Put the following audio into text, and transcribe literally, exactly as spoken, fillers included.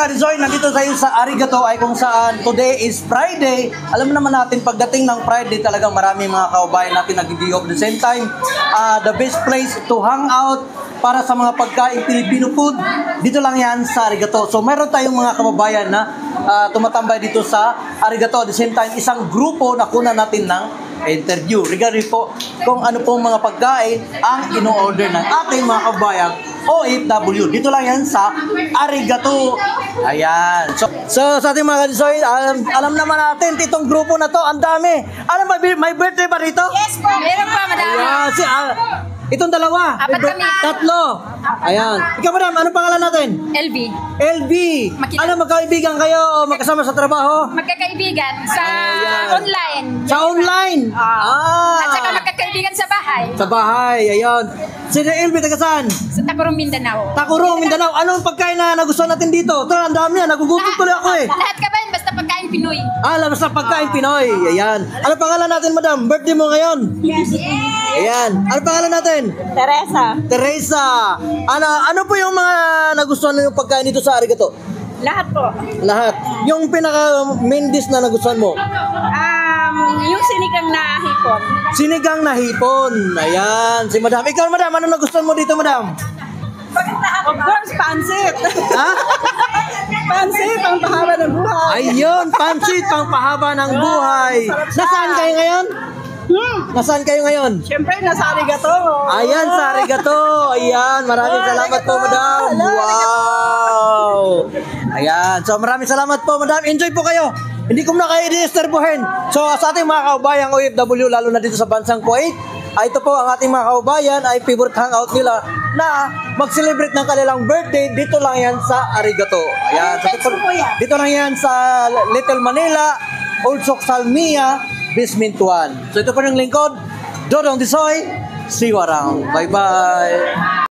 mga Dizoy, nandito tayo sa Arigato ay kung saan today is Friday. Alam naman natin pagdating ng Friday talagang maraming mga kaubayan natin nag-D off. At the same time, uh, the best place to hang out para sa mga pagkain Filipino food, dito lang yan sa Arigato. So meron tayong mga kababayan na uh, tumatambay dito sa Arigato. At the same time, isang grupo na kuna natin ng interview regarding po kung ano pong mga pagkain ang ino-order ng ating mga kababayang O F W. Dito lang yan sa Arigato. Ayan. So, so sa ating mga kadisoy, alam, alam naman natin, itong grupo na to, ang dami. Alam, may, may birthday ba rito? Yes po. Meron po, madami. Ayan. Si, ah, itong dalawa. Apat kami. Tatlo. Ayan. Ikaw, madam, ano pangalan natin? L B. L B. Makita- Ano, magkaibigan kayo o magkasama sa trabaho? Magkakaibigan sa Ayan. online. Sa online? Ah. At saka magkakaibigan sa bahay. Sa bahay, ayun. Si L B, taga saan? Sa Tacorong, Mindanao. Tacorong, Mindanao. Anong pagkain na nagustuhan natin dito? Ito, ang dami yan. Nagugutom tuloy ako eh. Lahat ka ba yun? Basta pagkain Pinoy. Ah, labas na pagkain Pinoy. Ayan. Ano pangalan natin, madam? Birthday mo ngayon? Yes. Ayan. Ano pangalan natin? Teresa. Teresa. Ano, ano po yung mga nagustuhan ng pagkain dito sa Arigato? Lahat po. Lahat. Yung pinaka main dish na nagustuhan mo? Um, yung sinigang na hipon. Sinigang na hipon. Ayan. Si madam. Ikaw, madam. Ano nagustuhan mo dito, madam? Of course, pansit. Ha? Pansit, ang pahaba ng buhay. Ayun. Pansit, pang pahaba ng buhay. Nasaan kayo ngayon? Hmm. Nasaan kayo ngayon? Siyempre, nasa Arigato. Ayan, sa Arigato. Ayan, maraming salamat po, madam. Wow. Ayan, so maraming salamat po, madam. Enjoy po kayo. Hindi ko na kayo i-disturbuhin. So, sa ating mga kaubayang O F W, lalo na dito sa bansang Kuwait, ay ito po ang ating mga kaubayan ay favorite hangout nila na mag-celebrate ng kanilang birthday. Dito lang yan sa Arigato. Ayan, so, dito, dito lang yan sa Little Manila, Old Salmia, Basement one. So ito po yung lingkod, Dodong Disoy. See you around. Bye-bye.